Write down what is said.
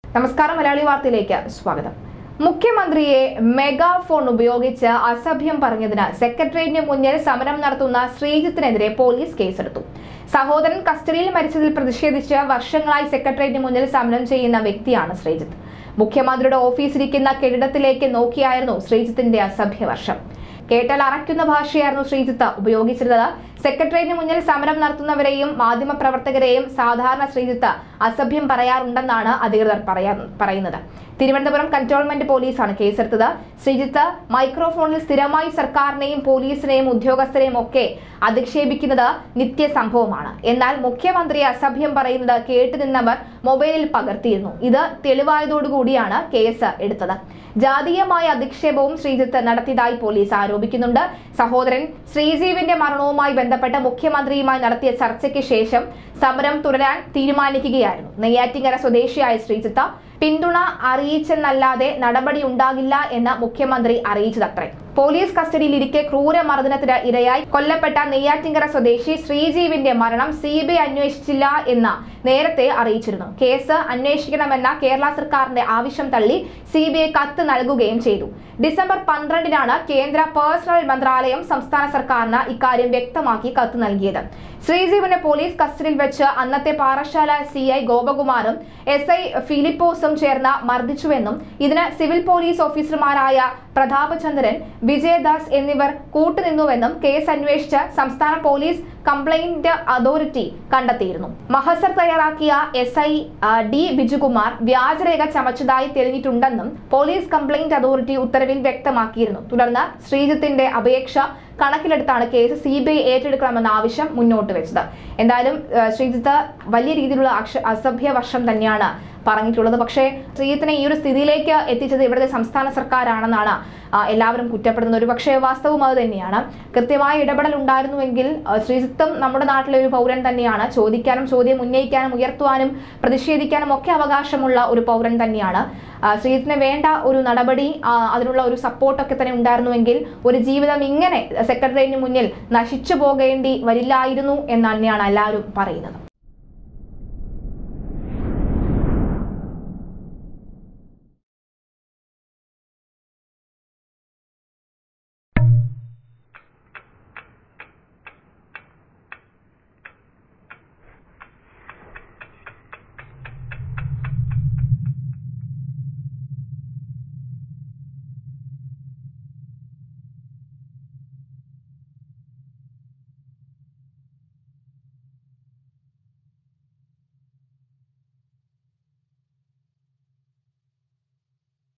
നമസ്കാരം, മലയാളി വാർത്തയിലേക്ക് സ്വാഗതം. മുഖ്യമന്ത്രിയെ മെഗാഫോൺ ഉപയോഗിച്ച് അസഭ്യം പറഞ്ഞതിന് സെക്രട്ടേറിയറ്റിന് മുന്നിൽ സമരം നടത്തുന്ന ശ്രീജിത്തിനെതിരെ പോലീസ് കേസെടുത്തു. സഹോദരൻ കസ്റ്റഡിയിൽ മരിച്ചതിൽ പ്രതിഷേധിച്ച് വർഷങ്ങളായി സെക്രട്ടേറിയറ്റിന് മുന്നിൽ സമരം ചെയ്യുന്ന വ്യക്തിയാണ് ശ്രീജിത്ത്. മുഖ്യമന്ത്രിയുടെ ഓഫീസിരിക്കുന്ന കെട്ടിടത്തിലേക്ക് നോക്കിയായിരുന്നു ശ്രീജിത്തിന്റെ അസഭ്യവർഷം. കേട്ടാൽ അറയ്ക്കുന്ന ഭാഷയായിരുന്നു ശ്രീജിത്ത് ഉപയോഗിച്ചിരുന്നത്. സെക്രട്ടേറിയറ്റിന് മുന്നിൽ സമരം നടത്തുന്നവരെയും മാധ്യമപ്രവർത്തകരെയും സാധാരണ ശ്രീജിത്ത് അസഭ്യം പറയാറുണ്ടെന്നാണ് അധികൃതർ പറയുന്നത്. തിരുവനന്തപുരം കന്റോൺമെന്റ് പോലീസാണ് കേസെടുത്തത്. ശ്രീജിത്ത് മൈക്രോഫോണിൽ സ്ഥിരമായി സർക്കാരിനെയും പോലീസിനെയും ഉദ്യോഗസ്ഥരെയും ഒക്കെ അധിക്ഷേപിക്കുന്നത് നിത്യസംഭവമാണ്. എന്നാൽ മുഖ്യമന്ത്രിയെ അസഭ്യം പറയുന്നത് കേട്ടുനിന്നവർ മൊബൈലിൽ പകർത്തിയിരുന്നു. ഇത് തെളിവായതോടുകൂടിയാണ് കേസ് എടുത്തത്. ജാതീയമായ അധിക്ഷേപവും ശ്രീജിത്ത് നടത്തിയതായി പോലീസ് ആരോപിക്കുന്നുണ്ട്. സഹോദരൻ ശ്രീജീവിന്റെ മരണവുമായി ബന്ധപ്പെട്ട് മുഖ്യമന്ത്രിയുമായി നടത്തിയ ചർച്ചയ്ക്ക് ശേഷം സമരം തുടരാൻ തീരുമാനിക്കുകയായിരുന്നു. നെയ്യാറ്റിൻകര സ്വദേശിയായ ശ്രീജിത്ത് പിന്തുണ അറിയിച്ചെന്നല്ലാതെ നടപടി ഉണ്ടാകില്ല എന്ന് മുഖ്യമന്ത്രി അറിയിച്ചതത്രേ. പോലീസ് കസ്റ്റഡിയിലിരിക്കെ ക്രൂരമർദ്ദനത്തിന് ഇരയായി കൊല്ലപ്പെട്ട നെയ്യാറ്റിൻകര സ്വദേശി ശ്രീജീവിന്റെ മരണം CBI അന്വേഷിച്ചില്ല എന്ന് നേരത്തെ അറിയിച്ചിരുന്നു. കേസ് അന്വേഷിക്കണമെന്ന കേരള സർക്കാരിന്റെ ആവശ്യം തള്ളി CBI കത്ത് നൽകുകയും ചെയ്തു. ഡിസംബർ 12-നാണ് കേന്ദ്ര പേഴ്സണൽ മന്ത്രാലയം സംസ്ഥാന സർക്കാരിന് ഇക്കാര്യം വ്യക്തമാക്കി കത്ത് നൽകിയത്. ശ്രീജീവിനെ പോലീസ് കസ്റ്റഡിയിൽ വെച്ച് അന്നത്തെ പാറശാല CI ഗോപകുമാറും SI ഫിലിപ്പോസും ചേർന്ന് മർദ്ദിച്ചുവെന്നും ഇതിന് സിവിൽ പോലീസ് ഓഫീസർമാരായ പ്രതാപചന്ദ്രൻ, വിജയദാസ് എന്നിവർ കൂട്ടുനിന്നുവെന്നും കേസ് അന്വേഷിച്ച് സംസ്ഥാന പോലീസ് കംപ്ലൈന്റ് അതോറിറ്റി കണ്ടെത്തിയിരുന്നു. മഹസർ തയ്യാറാക്കിയ SI D ബിജുകുമാർ വ്യാജരേഖ ചമച്ചതായി തെളിഞ്ഞിട്ടുണ്ടെന്നും പോലീസ് കംപ്ലൈന്റ് അതോറിറ്റി ഉത്തരവിൽ വ്യക്തമാക്കിയിരുന്നു. തുടർന്ന് ശ്രീജിത്തിന്റെ അപേക്ഷ കണക്കിലെടുത്താണ് കേസ് CBI ഏറ്റെടുക്കണമെന്ന ആവശ്യം മുന്നോട്ട് വെച്ചത്. എന്തായാലും ശ്രീജിത്ത് വലിയ രീതിയിലുള്ള അസഭ്യവർഷം തന്നെയാണ് പറഞ്ഞിട്ടുള്ളത്. പക്ഷേ ശ്രീജിത്തിനെ ഈ ഒരു സ്ഥിതിയിലേക്ക് എത്തിച്ചത് ഇവിടുത്തെ സംസ്ഥാന സർക്കാരാണെന്നാണ് എല്ലാവരും കുറ്റപ്പെടുന്നത്. ഒരു പക്ഷേ വാസ്തവം അത് തന്നെയാണ്. കൃത്യമായ ഇടപെടൽ ഉണ്ടായിരുന്നുവെങ്കിൽ ശ്രീജിത്തും നമ്മുടെ നാട്ടിലെ ഒരു പൗരൻ തന്നെയാണ്. ചോദിക്കാനും ചോദ്യം ഉന്നയിക്കാനും ഉയർത്തുവാനും പ്രതിഷേധിക്കാനും ഒക്കെ അവകാശമുള്ള ഒരു പൗരൻ തന്നെയാണ്. ശ്രീജിത്തിന് വേണ്ട ഒരു നടപടി, അതിനുള്ള ഒരു സപ്പോർട്ടൊക്കെ തന്നെ ഉണ്ടായിരുന്നുവെങ്കിൽ ഒരു ജീവിതം ഇങ്ങനെ സെക്രട്ടേറിയറ്റിന് മുന്നിൽ നശിച്ചു പോകേണ്ടി വരില്ലായിരുന്നു എന്ന് തന്നെയാണ് എല്ലാവരും പറയുന്നത്.